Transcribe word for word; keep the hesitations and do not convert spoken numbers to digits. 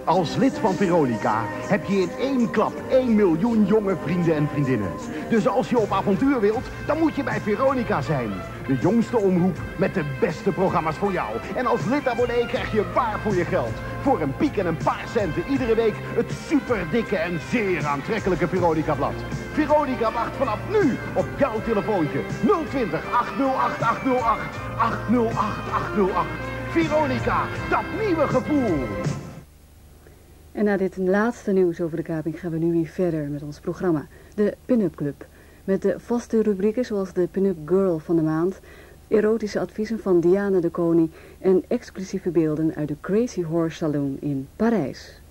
Als lid van Veronica heb je in één klap één miljoen jonge vrienden en vriendinnen. Dus als je op avontuur wilt, dan moet je bij Veronica zijn. De jongste omroep met de beste programma's voor jou. En als lidabonnee krijg je waar voor je geld. Voor een piek en een paar centen iedere week het superdikke en zeer aantrekkelijke Veronica-blad. Veronica wacht vanaf nu op jouw telefoontje. nul twintig, acht nul acht, acht nul acht, acht nul acht, acht nul acht. Veronica, dat nieuwe gevoel. En na dit laatste nieuws over de kaping gaan we nu weer verder met ons programma, de Pin-Up Club. Met de vaste rubrieken zoals de Pin-Up Girl van de maand, erotische adviezen van Diana de Koning en exclusieve beelden uit de Crazy Horse Saloon in Parijs.